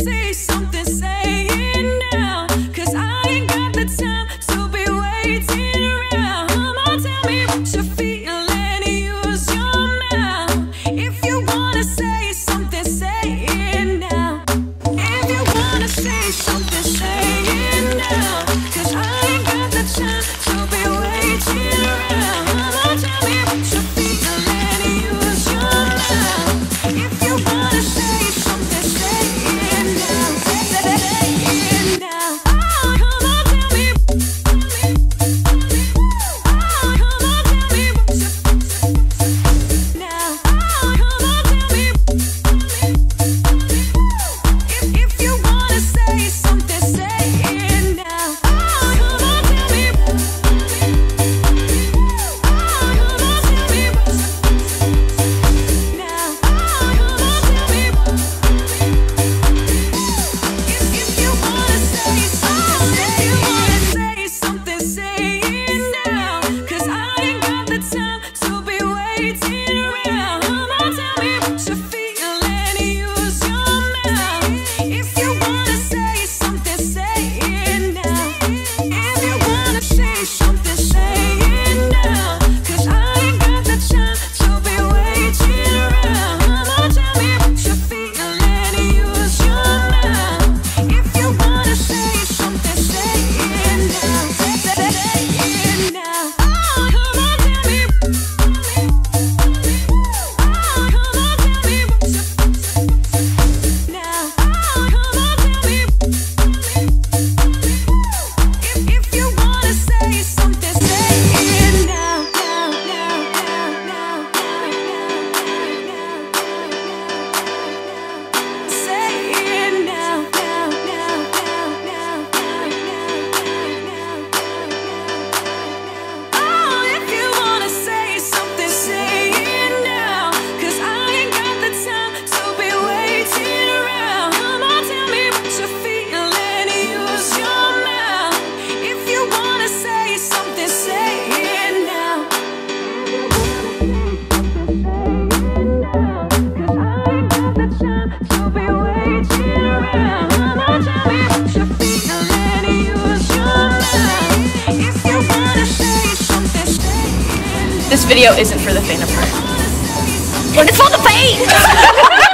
say something, say it now, 'cause I ain't got the time to be waiting around. Come on, tell me what you're feeling, use your mouth. If you wanna say something, say it now. If you wanna say something, say it now, 'cause I ain't got the time to be waiting around. Come on, tell me what you're feeling, use your mouth. If you wanna say something, say it now. Say it now. Oh, come on, tell me. Oh, come on, tell me what you're now. Oh, come on, tell me. If you wanna say something, say it now. Oh, come on, tell me. Oh, come on, tell me now. Oh, come on, tell me. If you wanna say something, say it now, 'cause I ain't got the time to be waiting around. Come on, tell me what you're feeling, use your mouth. If you wanna say something, say it now. If you wanna say something, say it now, 'cause I ain't got the time to be waiting around. Come on, tell me what you're feeling, use your mouth. If you wanna say something, say it now. Say it now. Oh, come on, tell me. Oh, come on, tell me what you're now. Oh, come on, tell me. If you wanna say something, say it now. Say it now. Oh, if you wanna say something, say it now, 'cause I ain't got the time to be waiting around. Come on, tell me what you're feeling, use your mouth. If you wanna say something, say it now. Cause I ain't got the time to be waiting around. Come on, tell me what you're feeling, use your mouth. If you wanna say something, say it now. This video isn't for the faint of heart. But it's for the face!